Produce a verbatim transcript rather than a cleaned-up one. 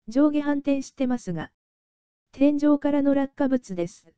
上下反転してますが。天井からの落下物です。